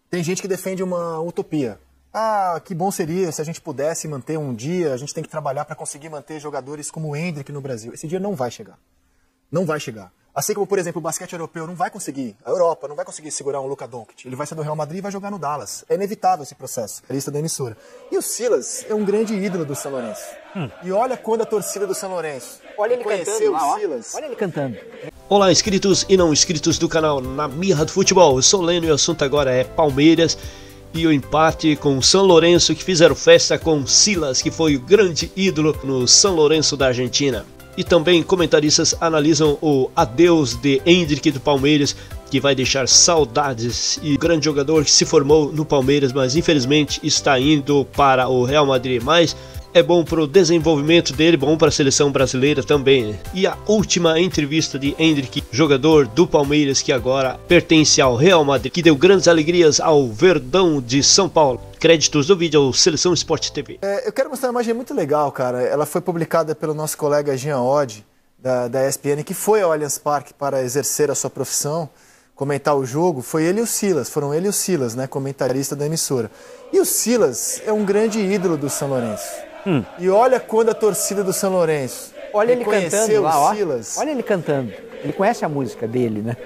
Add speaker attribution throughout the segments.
Speaker 1: Tem gente que defende uma utopia. Ah, que bom seria se a gente pudesse manter um dia, a gente tem que trabalhar para conseguir manter jogadores como o Endrick no Brasil. Esse dia não vai chegar. Não vai chegar. Assim como, por exemplo, o basquete europeu não vai conseguir, a Europa não vai conseguir segurar um Luka Doncic. Ele vai ser do Real Madrid e vai jogar no Dallas. É inevitável esse processo. A lista da emissora. E o Silas é um grande ídolo do São Lourenço. E olha quando a torcida do São Lourenço conheceu o Silas.
Speaker 2: Olha ele cantando.
Speaker 3: Olá, inscritos e não inscritos do canal Na Mirra do Futebol. Eu sou o Leno e o assunto agora é Palmeiras e o empate com o São Lourenço, que fizeram festa com Silas, que foi o grande ídolo no São Lourenço da Argentina. E também comentaristas analisam o adeus de Endrick do Palmeiras, que vai deixar saudades, e o grande jogador que se formou no Palmeiras, mas infelizmente está indo para o Real Madrid. Mas é bom para o desenvolvimento dele, bom para a seleção brasileira também. E a última entrevista de Endrick, jogador do Palmeiras que agora pertence ao Real Madrid, que deu grandes alegrias ao Verdão de São Paulo. Créditos do vídeo ao Seleção Sport TV.
Speaker 1: Eu quero mostrar uma imagem muito legal, cara. Ela foi publicada pelo nosso colega Jean Oddi, da ESPN, que foi ao Allianz Parque para exercer a sua profissão, comentar o jogo. Foi ele e o Silas, foram ele e o Silas, né, comentarista da emissora. E o Silas é um grande ídolo do São Lourenço. E olha quando a torcida do São Lourenço
Speaker 2: Olha ele cantando lá, ó.
Speaker 1: Silas.
Speaker 2: Olha ele cantando. Ele conhece a música dele, né?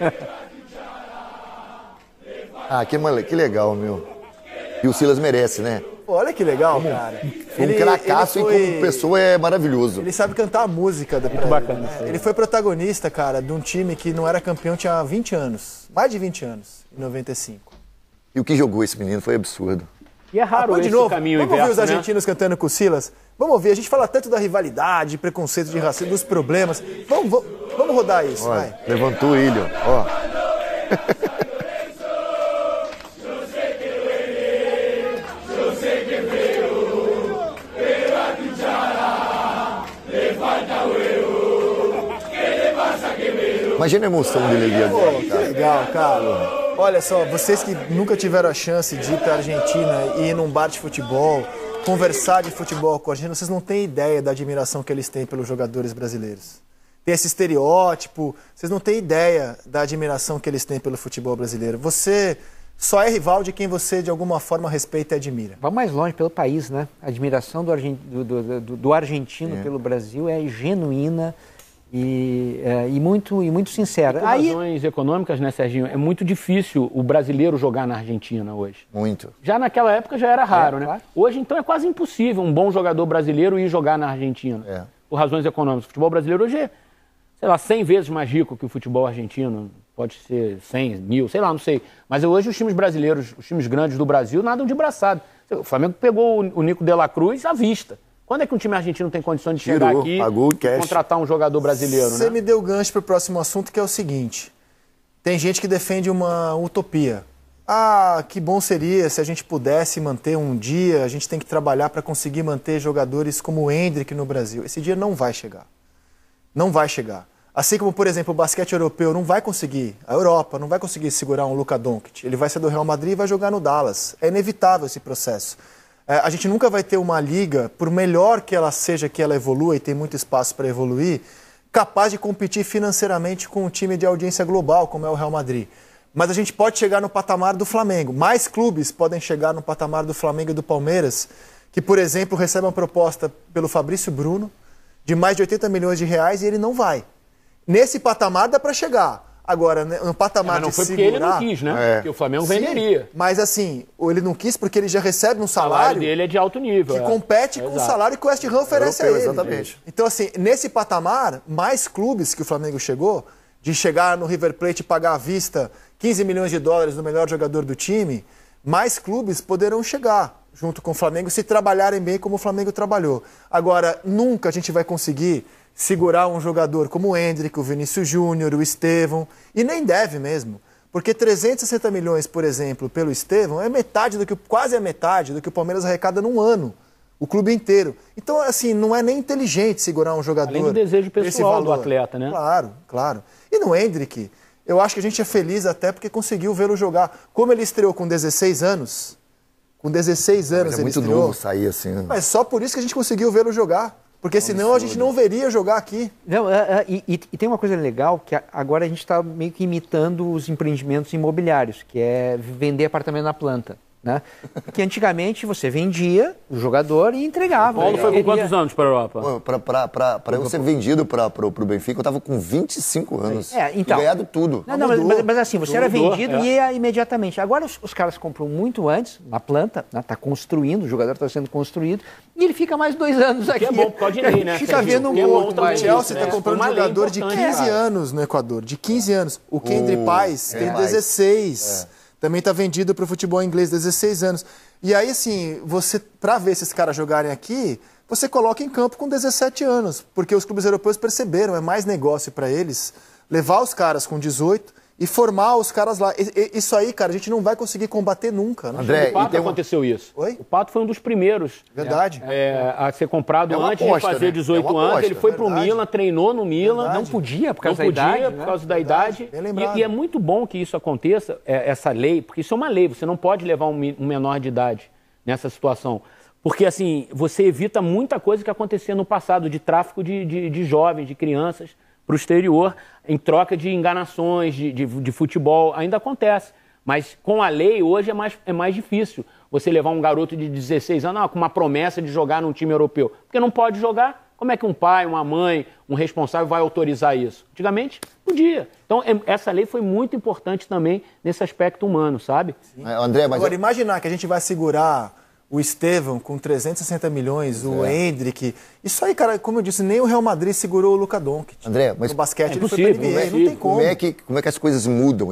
Speaker 4: Ah, que legal, meu. E o Silas merece, né?
Speaker 1: Olha que legal, cara.
Speaker 4: Foi um cracaço e como pessoa é maravilhoso.
Speaker 1: Ele sabe cantar a música da
Speaker 2: Muito bacana.
Speaker 1: né? Ele foi protagonista, cara, de um time que não era campeão tinha 20 anos. Mais de 20 anos, em 95.
Speaker 4: E o que jogou esse menino foi absurdo.
Speaker 2: E é raro esse caminho
Speaker 1: Vamos
Speaker 2: inverso,
Speaker 1: ouvir os argentinos cantando com o Silas? Vamos ouvir, a gente fala tanto da rivalidade, preconceito de racismo, dos problemas. Vamos rodar isso,
Speaker 4: Olha,
Speaker 1: vai.
Speaker 4: levantou o ilho, ó. Imagina a emoção dele ali agora,
Speaker 1: Pô, que legal, cara. Olha só, vocês que nunca tiveram a chance de ir para a Argentina e ir num bar de futebol, conversar de futebol com a Argentina, vocês não têm ideia da admiração que eles têm pelos jogadores brasileiros. Tem esse estereótipo, vocês não têm ideia da admiração que eles têm pelo futebol brasileiro. Você só é rival de quem você, de alguma forma, respeita e admira.
Speaker 2: Vamos mais longe pelo país, né? A admiração do argentino pelo Brasil é genuína e muito sincera.
Speaker 5: Por razões econômicas, né, Serginho? É muito difícil o brasileiro jogar na Argentina hoje.
Speaker 4: Muito.
Speaker 5: Já naquela época já era raro, né?
Speaker 2: Claro.
Speaker 5: Hoje, então, é quase impossível um bom jogador brasileiro ir jogar na Argentina. Por razões econômicas. O futebol brasileiro hoje é, sei lá, 100 vezes mais rico que o futebol argentino. Pode ser 100, 1000, sei lá, não sei. Mas hoje os times brasileiros, os times grandes do Brasil, nadam de braçada. O Flamengo pegou o Nico de la Cruz à vista. Quando é que um time argentino tem condições de chegar aqui e contratar um jogador brasileiro, né?
Speaker 1: Você me deu gancho para o próximo assunto, que é o seguinte. Tem gente que defende uma utopia. Ah, que bom seria se a gente pudesse manter um dia, a gente tem que trabalhar para conseguir manter jogadores como o Endrick no Brasil. Esse dia não vai chegar. Não vai chegar. Assim como, por exemplo, o basquete europeu não vai conseguir, a Europa não vai conseguir segurar um Luka Doncic. Ele vai ser do Real Madrid e vai jogar no Dallas. É inevitável esse processo. A gente nunca vai ter uma liga, por melhor que ela seja, que ela evolua, e tem muito espaço para evoluir, capaz de competir financeiramente com um time de audiência global, como é o Real Madrid. Mas a gente pode chegar no patamar do Flamengo. Mais clubes podem chegar no patamar do Flamengo e do Palmeiras, que, por exemplo, recebem uma proposta pelo Fabrício Bruno de mais de 80 milhões de reais e ele não vai. Nesse patamar dá para chegar. Agora, no patamar de segurar...
Speaker 5: Mas não foi porque ele não quis, né? Porque o Flamengo venderia.
Speaker 1: Mas assim, ele não quis porque ele já recebe um
Speaker 5: O salário dele é de alto nível.
Speaker 1: que compete com o salário que o West Ham oferece a ele.
Speaker 4: Exatamente.
Speaker 1: Então, assim, nesse patamar, mais clubes que o Flamengo chegou, de chegar no River Plate e pagar à vista 15 milhões de dólares no melhor jogador do time, mais clubes poderão chegar junto com o Flamengo se trabalharem bem como o Flamengo trabalhou. Agora, nunca a gente vai conseguir segurar um jogador como o Endrick, o Vinícius Júnior, o Estevão, e nem deve mesmo, porque 360 milhões, por exemplo, pelo Estevão é metade do que, quase a metade do que o Palmeiras arrecada num ano, o clube inteiro. Então, assim, não é nem inteligente segurar um jogador.
Speaker 5: Além do desejo pessoal do atleta, né?
Speaker 1: Claro, claro. E no Endrick, eu acho que a gente é feliz até porque conseguiu vê-lo jogar. Como ele estreou com 16 anos, com 16 anos
Speaker 4: Mas é
Speaker 1: ele
Speaker 4: muito
Speaker 1: estreou,
Speaker 4: novo sair assim, né?
Speaker 1: mas só por isso que a gente conseguiu vê-lo jogar. Porque senão a gente não veria jogar aqui.
Speaker 2: Não, e tem uma coisa legal, que agora a gente está meio que imitando os empreendimentos imobiliários, que é vender apartamento na planta. Né? Porque antigamente você vendia o jogador e entregava.
Speaker 5: O Paulo foi com quantos anos para a Europa?
Speaker 4: Para eu ser vendido para o Benfica, eu estava com 25 anos.
Speaker 2: Então,
Speaker 4: ganhado tudo.
Speaker 2: Não, mas assim, você era vendido e ia imediatamente. Agora os caras compram muito antes, na planta, está construindo, o jogador está sendo construído, e ele fica mais 2 anos aqui.
Speaker 5: Que é bom, pode ir, né?
Speaker 2: Fica vendo um outro.
Speaker 1: O Chelsea está comprando um jogador de 15 anos no Equador. De 15 anos. O Kendry Paz tem 16. Também está vendido para o futebol inglês, 16 anos. E aí, assim, você, para ver esses caras jogarem aqui, você coloca em campo com 17 anos. Porque os clubes europeus perceberam, é mais negócio para eles levar os caras com 18 e formar os caras lá. Isso aí, cara, a gente não vai conseguir combater nunca. Né?
Speaker 5: André, o Pato aconteceu isso.
Speaker 2: Oi?
Speaker 5: O Pato foi um dos primeiros.
Speaker 1: Verdade.
Speaker 5: A ser comprado antes de fazer 18 anos. Ele foi pro Milan, treinou no Milan.
Speaker 2: Não podia por causa da idade.
Speaker 5: Não podia por causa da idade. E é muito bom que isso aconteça, essa lei, porque isso é uma lei. Você não pode levar um menor de idade nessa situação. Porque, assim, você evita muita coisa que acontecia no passado, de tráfico de jovens, de crianças, para o exterior, em troca de enganações, de futebol, ainda acontece. Mas com a lei, hoje é mais difícil você levar um garoto de 16 anos com uma promessa de jogar num time europeu. Porque não pode jogar, como é que um pai, uma mãe, um responsável vai autorizar isso? Antigamente, podia. Então, essa lei foi muito importante também nesse aspecto humano, sabe?
Speaker 4: André, mas...
Speaker 1: Agora, imaginar que a gente vai segurar o Estevão com 360 milhões, o Endrick. Isso aí, cara, como eu disse, nem o Real Madrid segurou o Luka Doncic.
Speaker 4: André, mas
Speaker 1: no basquete ele
Speaker 5: possível,
Speaker 1: foi pra NBA, não tem como.
Speaker 4: Como é que as coisas mudam?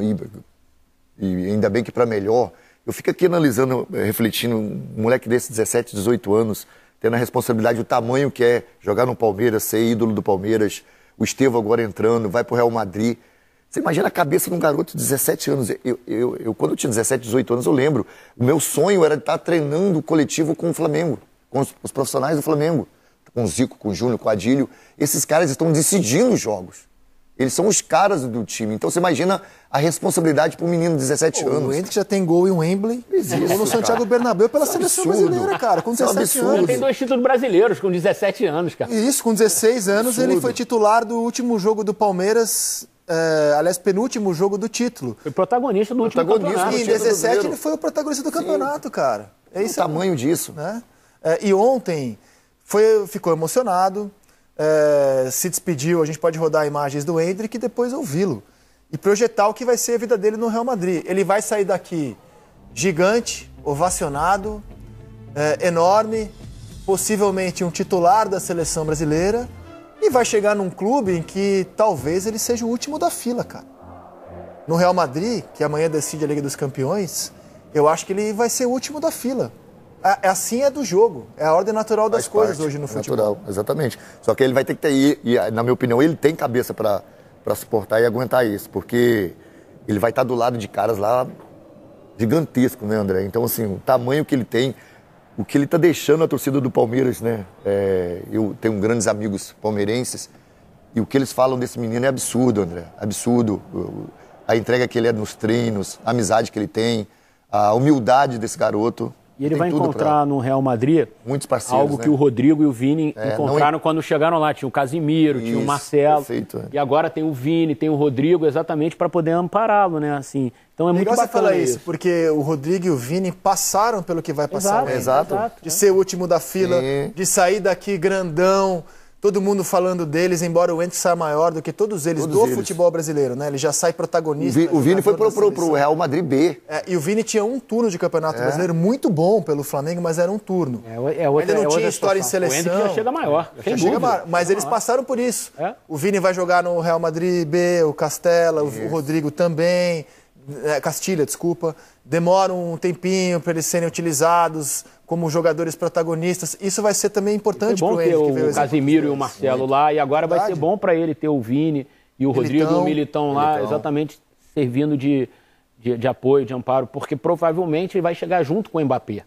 Speaker 4: E ainda bem que para melhor. Eu fico aqui analisando, refletindo, um moleque desse, 17, 18 anos, tendo a responsabilidade, o tamanho que é jogar no Palmeiras, ser ídolo do Palmeiras, o Estevão agora entrando, vai pro Real Madrid. Você imagina a cabeça de um garoto de 17 anos. Quando eu tinha 17, 18 anos, eu lembro. O meu sonho era estar treinando o coletivo com o Flamengo, com os profissionais do Flamengo. Com o Zico, com o Júnior, com o Adílio. Esses caras estão decidindo os jogos. Eles são os caras do time. Então você imagina a responsabilidade para um menino de 17 anos.
Speaker 1: O Endrick já tem gol em Wembley, gol no Santiago Bernabéu pela seleção brasileira, cara, com 17 anos.
Speaker 5: Ele tem 2 títulos brasileiros com 17 anos, cara.
Speaker 1: Isso, com 16 anos ele foi titular do último jogo do Palmeiras. Aliás, penúltimo jogo do título.
Speaker 5: Foi protagonista do último campeonato.
Speaker 1: E em 17 ele foi o protagonista do campeonato, cara.
Speaker 4: É isso. O tamanho disso.
Speaker 1: Né? E ontem ficou emocionado, se despediu, a gente pode rodar imagens do Endrick e depois ouvi-lo. E projetar o que vai ser a vida dele no Real Madrid. Ele vai sair daqui gigante, ovacionado, enorme, possivelmente um titular da seleção brasileira. E vai chegar num clube em que talvez ele seja o último da fila, cara. No Real Madrid, que amanhã decide a Liga dos Campeões, eu acho que ele vai ser o último da fila. Assim é do jogo. É a ordem natural das coisas hoje no futebol.
Speaker 4: Natural, exatamente. Só que ele vai ter que ter, e na minha opinião, ele tem cabeça para suportar e aguentar isso. Porque ele vai estar do lado de caras lá gigantescos, né, André? Então, assim, o tamanho que ele tem... O que ele está deixando a torcida do Palmeiras, né? Eu tenho grandes amigos palmeirenses e o que eles falam desse menino é absurdo, André. Absurdo. A entrega que ele é nos treinos, a amizade que ele tem, a humildade desse garoto.
Speaker 5: E ele vai encontrar no Real Madrid
Speaker 4: muitos parceiros,
Speaker 5: algo que o Rodrigo e o Vini encontraram quando chegaram lá. Tinha o Casimiro, tinha o Marcelo.
Speaker 4: Perfeito,
Speaker 5: E agora tem o Vini, tem o Rodrigo, exatamente para poder ampará-lo, né? Assim, então é muito bacana
Speaker 1: você falar isso, porque o Rodrigo e o Vini passaram pelo que vai passar.
Speaker 4: Exato.
Speaker 1: De ser o último da fila, de sair daqui grandão, todo mundo falando deles, embora o Endrick saia maior do que todos eles futebol brasileiro, né? Ele já sai protagonista.
Speaker 4: O Vini foi pro Real Madrid B.
Speaker 1: E o Vini tinha um turno de campeonato brasileiro muito bom pelo Flamengo, mas era um turno. Ainda não tinha história em seleção.
Speaker 5: O Endrick já chega maior.
Speaker 1: Mas eles passaram por isso. O Vini vai jogar no Real Madrid B, o Castella, o Rodrigo também. Castilha, desculpa. Demora um tempinho para eles serem utilizados como jogadores protagonistas. Isso vai ser também importante para o Endrick.
Speaker 5: Foi bom ter o Casimiro e o Marcelo lá, e agora vai ser bom para ele ter o Vini e o Rodrigo e o Militão lá, exatamente servindo de apoio, de amparo, porque provavelmente ele vai chegar junto com o Mbappé.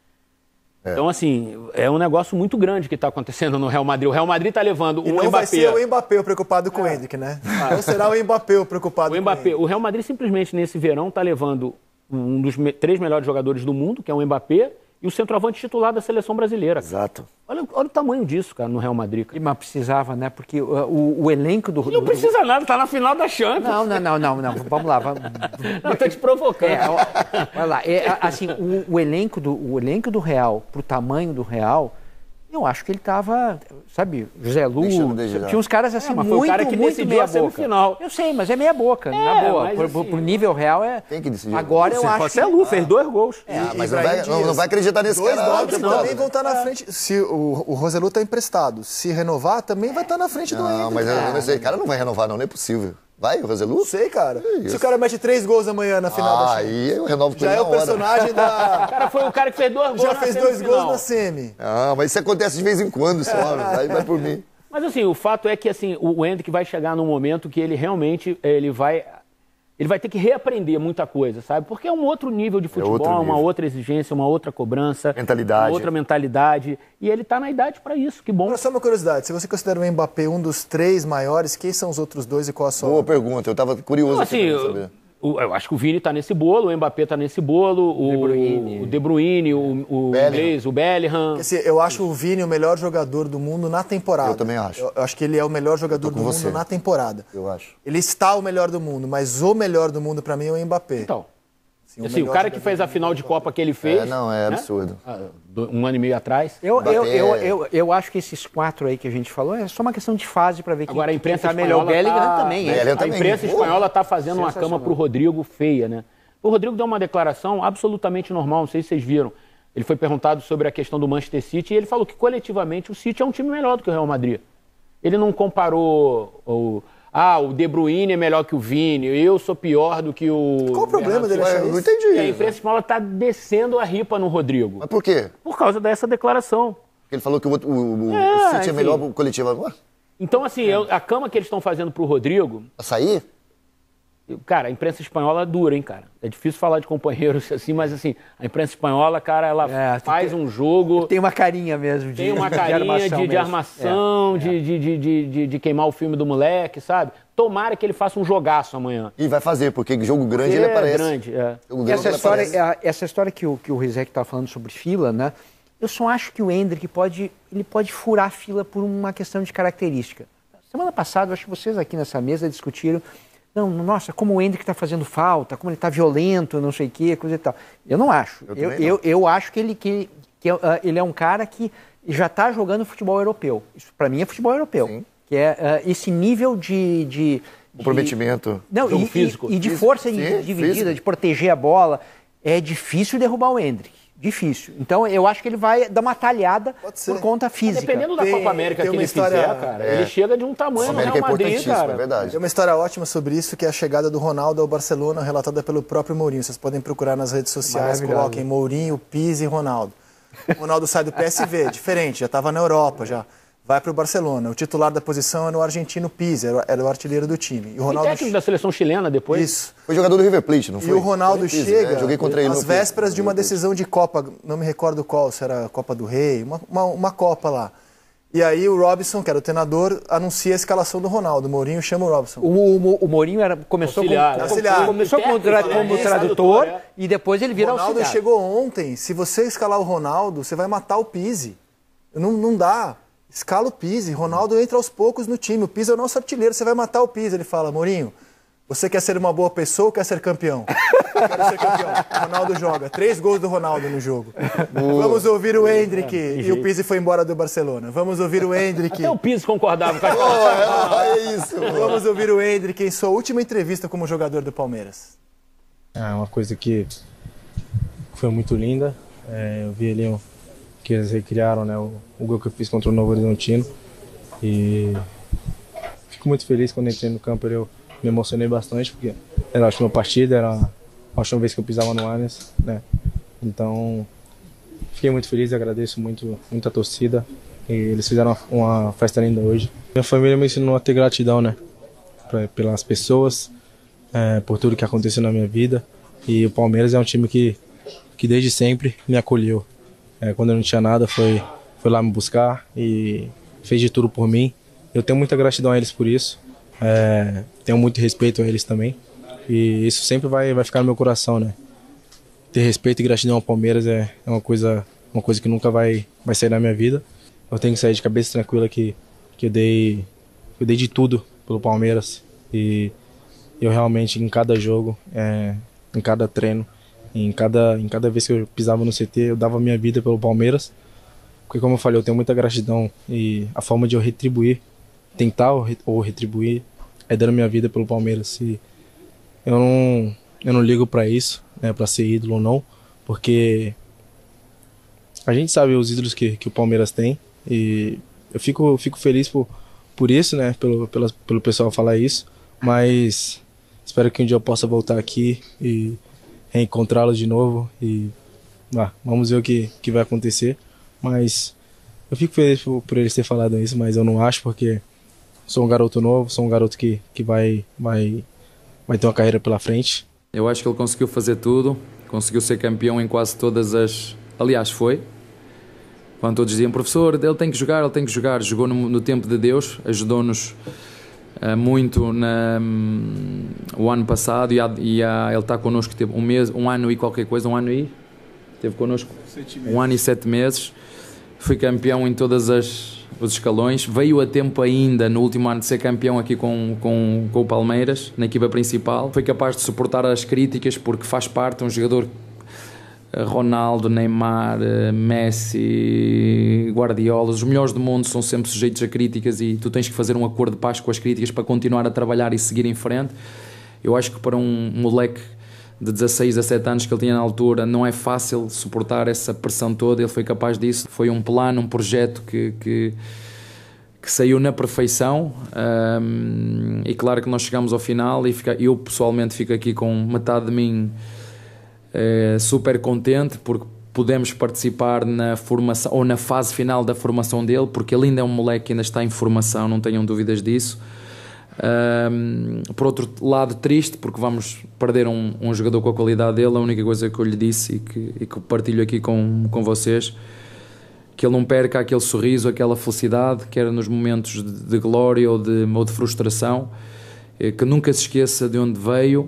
Speaker 5: Então, assim, é um negócio muito grande que está acontecendo no Real Madrid. O Real Madrid está levando o Mbappé...
Speaker 1: vai ser o Mbappé preocupado com o Endrick, né? Não será o Mbappé preocupado com o Endrick.
Speaker 5: O Real Madrid simplesmente nesse verão está levando um dos 3 melhores jogadores do mundo, que é o Mbappé, e o centroavante titular da seleção brasileira.
Speaker 4: Exato.
Speaker 5: Olha o tamanho disso, cara, no Real Madrid. Cara.
Speaker 2: Mas precisava, né? Porque o elenco do...
Speaker 5: Não precisa nada, tá na final da Champions.
Speaker 2: Não. Vamos lá.
Speaker 5: Eu tô te provocando.
Speaker 2: Vai lá. Assim, o elenco do Real, pro tamanho do Real, eu acho que ele tava, sabe, José Lu, tinha uns caras assim
Speaker 5: mas foi o cara que decidiu a semifinal.
Speaker 2: Eu sei, mas é meia boca, na boa. Pro nível real
Speaker 4: tem que decidir.
Speaker 2: Agora eu acho
Speaker 5: José Lu fez 2 gols.
Speaker 4: Mas não vai acreditar nesse cara.
Speaker 1: Dois também vão estar na frente. Se o Roselu tá emprestado, se renovar, também vai estar na frente do Hendrick.
Speaker 4: Não, mas esse cara não vai renovar não é possível. Vai, o Roselu?
Speaker 1: Não sei, cara. Se o cara mete 3 gols amanhã na final da Champions.
Speaker 4: Aí eu renovo com
Speaker 1: já
Speaker 4: ele
Speaker 1: é o personagem da...
Speaker 5: O cara foi o cara que fez 2 gols
Speaker 1: já fez 2 gols na semi.
Speaker 4: Mas isso acontece de vez em quando só. Aí vai por mim.
Speaker 5: Mas assim, o fato é que assim, o Hendrick vai chegar num momento que ele realmente ele vai ter que reaprender muita coisa, sabe? Porque é um outro nível de futebol, uma outra exigência, uma outra cobrança,
Speaker 4: mentalidade.
Speaker 5: Uma outra mentalidade. E ele tá na idade para isso, que bom.
Speaker 1: Agora, só uma curiosidade, se você considera o Mbappé um dos 3 maiores, quem são os outros 2 e qual a sua?
Speaker 4: Boa pergunta, eu tava curioso
Speaker 5: assim,
Speaker 4: pra saber.
Speaker 5: Eu acho que o Vini tá nesse bolo, o Mbappé tá nesse bolo, o De Bruyne, o inglês, o Bellingham.
Speaker 1: Assim, eu acho o Vini o melhor jogador do mundo na temporada.
Speaker 4: Eu também acho.
Speaker 1: Eu acho que ele é o melhor jogador do mundo na temporada.
Speaker 4: Eu acho.
Speaker 1: Ele está o melhor do mundo, mas o melhor do mundo pra mim é o Mbappé.
Speaker 5: Então, assim, o cara que fez a final de Copa que ele fez...
Speaker 4: é absurdo.
Speaker 5: 1 ano e meio atrás.
Speaker 2: Eu acho que esses 4 aí que a gente falou é só uma questão de fase para ver
Speaker 5: Agora, a imprensa
Speaker 2: tá melhor. O Bellingham também.
Speaker 5: A imprensa espanhola está fazendo uma cama pro Rodrigo feia, né? O Rodrigo deu uma declaração absolutamente normal, não sei se vocês viram. Ele foi perguntado sobre a questão do Manchester City e ele falou que coletivamente o City é um time melhor do que o Real Madrid. Ele não comparou o De Bruyne é melhor que o Vini, eu sou pior do que o...
Speaker 1: Qual o problema dele achar isso?
Speaker 4: Não entendi.
Speaker 5: E a imprensa espanhola está descendo a ripa no Rodrigo.
Speaker 4: Mas por quê?
Speaker 5: Por causa dessa declaração.
Speaker 4: Ele falou que o City é melhor pro coletivo.
Speaker 5: Então, assim, a cama que eles estão fazendo pro Rodrigo...
Speaker 4: Açaí?
Speaker 5: Cara, a imprensa espanhola é dura, hein, cara? É difícil falar de companheiros assim, mas assim, a imprensa espanhola, cara, ela faz um jogo...
Speaker 2: Tem uma carinha mesmo de
Speaker 5: Tem uma carinha de armação, de queimar o filme do moleque, sabe? Tomara que ele faça um jogaço amanhã.
Speaker 4: E vai fazer, porque jogo grande ele aparece.
Speaker 2: Essa história que o Rizek estava falando sobre fila, né? Eu só acho que o Hendrick pode furar a fila por uma questão de característica. Semana passada, acho que vocês aqui nessa mesa discutiram, nossa, como o Hendrick está fazendo falta, como ele está violento, não sei o quê, coisa e tal. Eu não acho. Eu acho que ele é um cara que já está jogando futebol europeu. Isso para mim é futebol europeu.
Speaker 4: Sim.
Speaker 2: Que é esse nível de
Speaker 4: comprometimento.
Speaker 2: Jogo físico. E de força dividida, físico. De proteger a bola. É difícil derrubar o Hendrick. Difícil. Então, eu acho que ele vai dar uma talhada por conta física.
Speaker 5: Dependendo da Copa América que ele fizer, cara, ele chega de um tamanho no Real Madrid, cara.
Speaker 4: É verdade.
Speaker 1: Tem uma história ótima sobre isso, que é a chegada do Ronaldo ao Barcelona, relatada pelo próprio Mourinho. Vocês podem procurar nas redes sociais, coloquem Mourinho, Pizzi e Ronaldo. O Ronaldo sai do PSV, diferente, já estava na Europa, já. Vai para o Barcelona. O titular da posição é o argentino Pizzi, era o artilheiro do time. E o Ronaldo...
Speaker 5: técnico da seleção chilena depois.
Speaker 1: Isso.
Speaker 4: Foi jogador do River Plate, não foi?
Speaker 1: E o Ronaldo chega
Speaker 4: joguei contra ele
Speaker 1: às vésperas de uma decisão de Copa, não me recordo qual, se era a Copa do Rei, uma Copa lá. E aí o Robson, que era o treinador, anuncia a escalação do Ronaldo. O Mourinho chama o Robson.
Speaker 2: O Mourinho começou como tradutor e depois ele vira auxiliar.
Speaker 1: O Ronaldo chegou ontem. Se você escalar o Ronaldo, você vai matar o Pizzi. Não dá. Escala o Pizzi, Ronaldo entra aos poucos no time, o Pizzi é o nosso artilheiro, você vai matar o Pizzi. Ele fala, Mourinho, você quer ser uma boa pessoa ou quer ser campeão? Quero ser campeão. Ronaldo joga, 3 gols do Ronaldo no jogo. Vamos ouvir o Hendrick, e o Pizzi foi embora do Barcelona. Vamos ouvir o Hendrick.
Speaker 5: Até o Pizzi concordava com a
Speaker 4: é isso.
Speaker 1: Vamos ouvir o Hendrick em sua última entrevista como jogador do Palmeiras.
Speaker 6: É uma coisa que foi muito linda, eu vi ali que eles recriaram, né, o gol que eu fiz contra o Novo Horizontino e fico muito feliz quando entrei no campo. Eu me emocionei bastante porque era a última partida, era a última vez que eu pisava no Allianz, né? Então fiquei muito feliz, agradeço muito a torcida e eles fizeram uma festa linda hoje. Minha família me ensinou a ter gratidão, né, pelas pessoas, por tudo que aconteceu na minha vida, e o Palmeiras é um time que desde sempre me acolheu. Quando eu não tinha nada, foi lá me buscar e fez de tudo por mim. Eu tenho muita gratidão a eles por isso. Tenho muito respeito a eles também. E isso sempre vai ficar no meu coração, né? ter respeito e gratidão ao Palmeiras é uma coisa que nunca vai sair da minha vida. Eu tenho que sair de cabeça tranquila que eu dei de tudo pelo Palmeiras. E eu realmente, em cada jogo, em cada treino, em cada vez que eu pisava no CT, eu dava a minha vida pelo Palmeiras. Porque, como eu falei, eu tenho muita gratidão e a forma de eu retribuir, tentar ou retribuir, é dando minha vida pelo Palmeiras. E eu não ligo para isso, né, para ser ídolo ou não, porque a gente sabe os ídolos que o Palmeiras tem e eu fico feliz por isso, né, pelo pessoal falar isso, mas espero que um dia eu possa voltar aqui e reencontrá-los de novo e vamos ver o que vai acontecer, mas eu fico feliz por eles terem falado isso, mas eu não acho, porque sou um garoto novo, sou um garoto que vai ter uma carreira pela frente.
Speaker 7: Eu acho que ele conseguiu fazer tudo, conseguiu ser campeão em quase todas as... Aliás, foi. Quando todos diziam, professor, ele tem que jogar. Jogou no tempo de Deus, ajudou-nos muito o ano passado e ele está connosco, teve um ano e qualquer coisa, esteve connosco 1 ano e 7 meses. Foi campeão em todas os escalões, veio a tempo ainda no último ano de ser campeão aqui com o Palmeiras, na equipa principal. Foi capaz de suportar as críticas porque faz parte, um jogador Ronaldo, Neymar, Messi, Guardiola, os melhores do mundo são sempre sujeitos a críticas e tu tens que fazer um acordo de paz com as críticas para continuar a trabalhar e seguir em frente. Eu acho que para um moleque de 16 a 17 anos que ele tinha na altura, não é fácil suportar essa pressão toda. Ele foi capaz disso, foi um plano, um projeto que saiu na perfeição, e claro que nós chegamos ao final e eu pessoalmente fico aqui com metade de mim super contente porque podemos participar na formação ou na fase final da formação dele, porque ele ainda é um moleque que ainda está em formação, não tenham dúvidas disso. Por outro lado, triste porque vamos perder um jogador com a qualidade dele. A única coisa que eu lhe disse e que partilho aqui com vocês, que ele não perca aquele sorriso, aquela felicidade, quer nos momentos de glória ou de frustração, que nunca se esqueça de onde veio,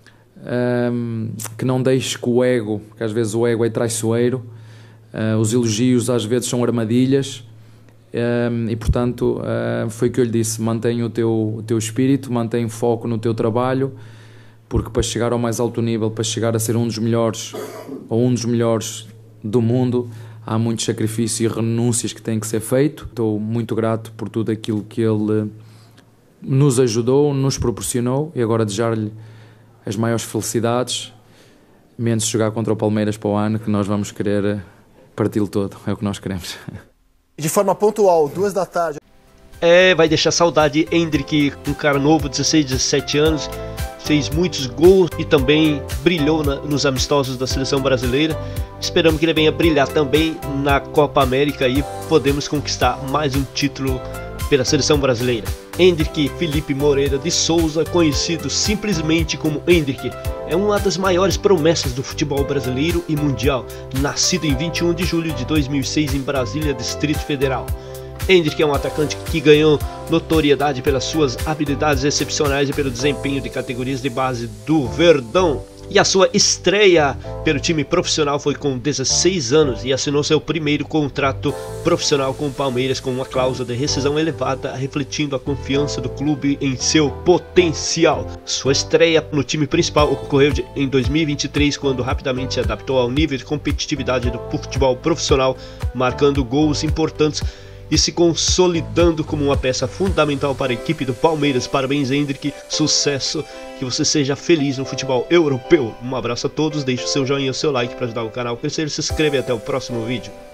Speaker 7: que não deixe que o ego, que às vezes o ego é traiçoeiro, os elogios às vezes são armadilhas. E portanto foi o que eu lhe disse: mantém o teu espírito, mantém foco no teu trabalho, porque para chegar ao mais alto nível, para chegar a ser um dos melhores ou um dos melhores do mundo, há muito sacrifício e renúncias que têm que ser feito. Estou muito grato por tudo aquilo que ele nos ajudou, nos proporcionou, e agora desejar-lhe as maiores felicidades, menos jogar contra o Palmeiras para o ano, que nós vamos querer parti-lo todo, é o que nós queremos.
Speaker 1: De forma pontual, 2 da tarde.
Speaker 3: Vai deixar saudade. Endrick, um cara novo, 16, 17 anos, fez muitos gols e também brilhou nos amistosos da seleção brasileira. Esperamos que ele venha brilhar também na Copa América e podemos conquistar mais um título pela seleção brasileira. Endrick Felipe Moreira de Souza, conhecido simplesmente como Endrick, é uma das maiores promessas do futebol brasileiro e mundial, nascido em 21 de julho de 2006 em Brasília, Distrito Federal. Endrick é um atacante que ganhou notoriedade pelas suas habilidades excepcionais e pelo desempenho de categorias de base do Verdão. E a sua estreia pelo time profissional foi com 16 anos e assinou seu primeiro contrato profissional com o Palmeiras com uma cláusula de rescisão elevada, refletindo a confiança do clube em seu potencial. Sua estreia no time principal ocorreu em 2023, quando rapidamente se adaptou ao nível de competitividade do futebol profissional, marcando gols importantes e se consolidando como uma peça fundamental para a equipe do Palmeiras. Parabéns, Endrick, sucesso, que você seja feliz no futebol europeu. Um abraço a todos, deixe o seu joinha e o seu like para ajudar o canal a crescer, se inscreva e até o próximo vídeo.